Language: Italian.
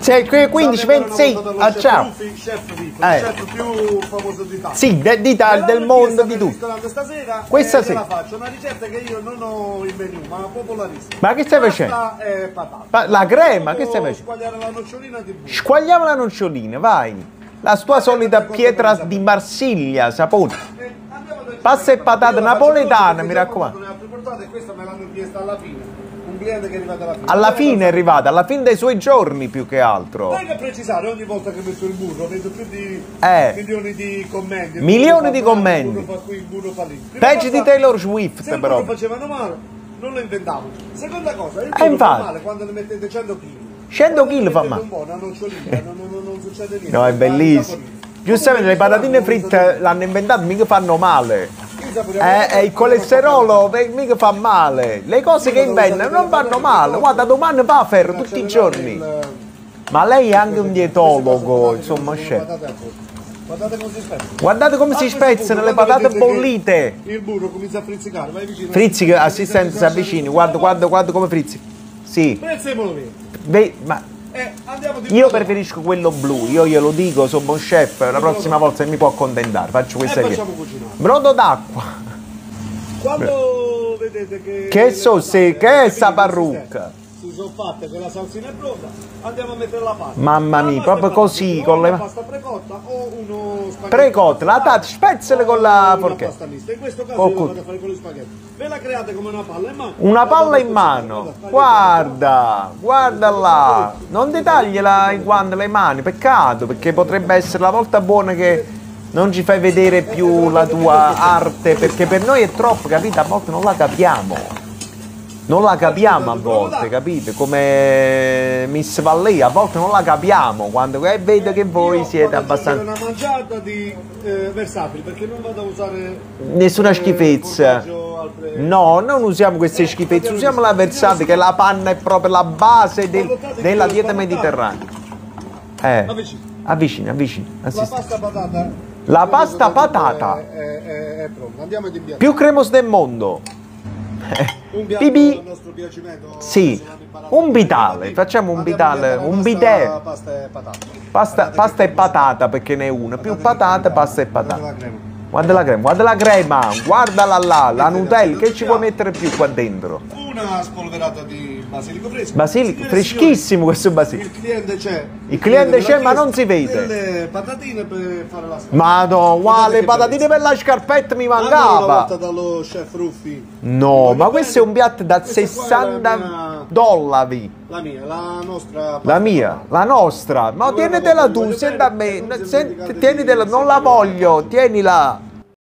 Sei 15, 26, ciao. Chef VIP, il chef più famoso d'Italia. Sì, d'Italia, del mondo, di tutto. Stasera, questa sera la faccio, una ricetta che io non ho in menù, ma popolarissima. Ma che stai facendo? Pasta e patata. La crema, che stai facendo? Squagliare la nocciolina di burro. Squagliamo la nocciolina, vai. La tua solita pietra di Marsiglia, sapore. Pasta e patate napoletane, mi raccomando. Questa me l'hanno chiesta alla fine. Un cliente che è arrivato alla fine. Alla fine è arrivata, alla fine dei suoi giorni più che altro. Tengo a precisare, ogni volta che metto il burro vedo più di milioni di commenti. Milioni di commenti. Il burro fa qui, il burro fa lì. Peggio di Taylor Swift, se però. Se il burro facevano male, non lo inventavo. Seconda cosa, il burro fa male quando ne mettete 100 kg. 100 kg fa male. Una nocciolina, non succede niente. No, è bellissimo. Giustamente le patatine fritte l'hanno inventato, mica fanno male. Il colesterolo mica fa male. Le cose che inventano non fanno male. Guarda, domani va a ferro tutti i giorni. Ma lei è anche un dietologo, insomma, chef. Guardate come si spezzano le patate bollite. Il burro comincia a frizzicare, vai vicino. Frizzica, assistente, si avvicini. Guarda come frizzica. Sì. Ma io preferisco quello blu, io glielo dico, sono buon chef, la prossima volta mi può accontentare, faccio questa via. Brodo d'acqua. Quando vedete che che è sta parrucca? Si sono fatte con la salsina pronta, andiamo a mettere la pasta. Mamma mia, proprio così, con le pasta precotta o uno spaghetti. Precotta, la tata, spezzale con la forchetta. In questo caso io vado a fare con gli spaghetti. Ve la create come una palla in mano. Una palla in mano. Guarda là. Non ti tagli i guanti, le mani, peccato, perché potrebbe essere la volta buona che non ci fai vedere più la tua arte, perché per noi è troppo, capite? A volte non la capiamo. Non la capiamo a volte, capite? Come Miss Valley, a volte non la capiamo quando vedo che voi siete abbastanza. Una mangiata di versatili, perché non vado a usare nessuna schifezza. No, non usiamo queste schifezze, usiamo la versatile, che la panna è proprio la base della dieta mediterranea. Avvicina. La pasta patata. È pronta. Andiamo ad imbiancare. Più cremoso del mondo. Un piatto del nostro piacimento? Sì, un vitale, facciamo un vitale, un bidet. Pasta e patata, perché ne è una, più patata, pasta e patata. Guarda la crema, guardala là, la Nutella, che ci puoi mettere più qua dentro? Una spolverata di basilico fresco. Basilico, freschissimo questo basilico. Il cliente c'è, ma non si vede. Delle patatine per fare la scarpetta. Ma no, le patatine per la scarpetta mi mancava. Una volta dallo chef Ruffi. No, ma questo è un piatto da $60. La nostra. Ma tienitela tu, senta a me, tienitela, non la voglio, tienila.